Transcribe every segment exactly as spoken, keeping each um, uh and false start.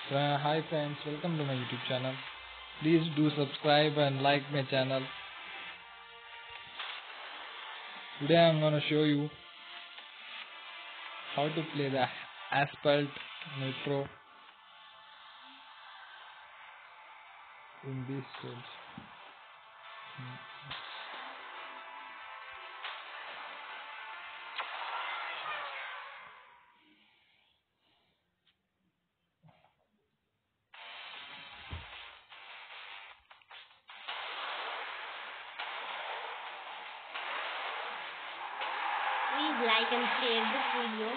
Uh, hi friends, welcome to my YouTube channel. Please do subscribe and like my channel. Today I am gonna show you how to play the Asphalt nitro in this stage. Please like and share this video.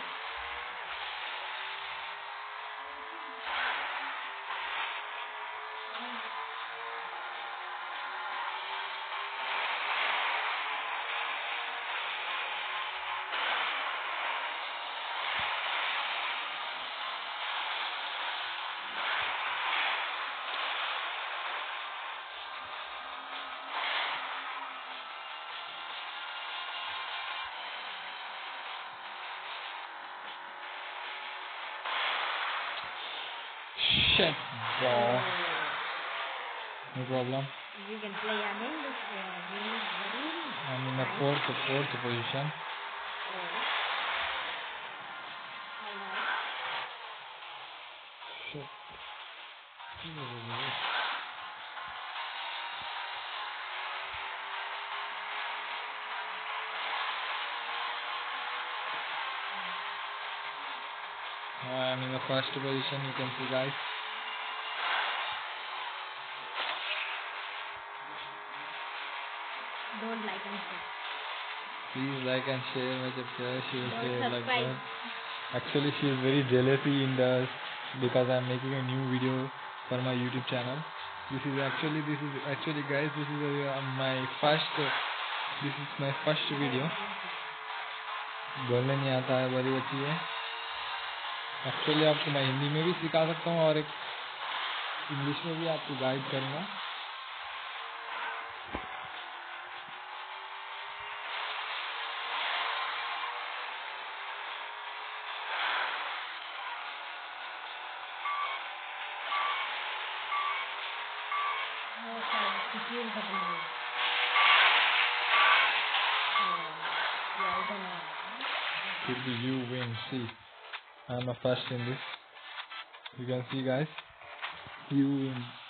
Shit, bro. No problem. You can play again this uh, game is very I'm in the nice. fourth, fourth position. Oh. Alright. Shit. I'm in the first position, you can see guys. Don't like and share. Please like and share my chapter. She will Don't say like subscribe. that. Actually, she is very jealousy in the because I am making a new video for my YouTube channel. This is actually this is actually guys this is uh, my first uh, this is my first video. बोलने नहीं आता है, बड़ी बच्ची है. Actually आपको मैं हिंदी में भी सिखा सकता हूँ और एक इंग्लिश में भी आपको गाइड करूँगा. No, sir. Confuse the video. Yeah, I don't know. Till the you win. See, I'm a first in this. You can see guys. You win.